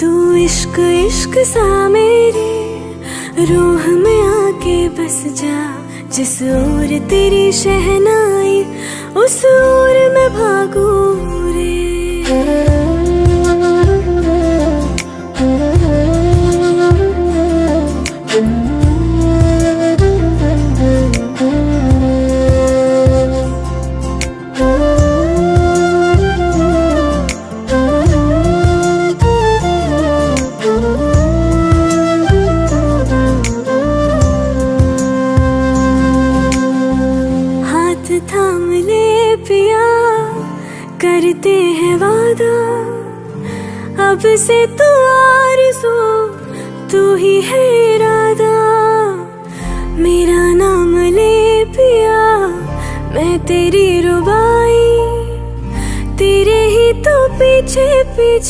तू इश्क इश्क सा मेरी रूह में आके बस जा। जिस ओर तेरी शहनाई उस ओर मैं भागूं रे। थाम ले पिया करते हैं वादा, अब से तू आरज़ू तू ही है इरादा। मेरा नाम ले पिया मैं तेरी रुबाई, तेरे ही तो पीछे पीछे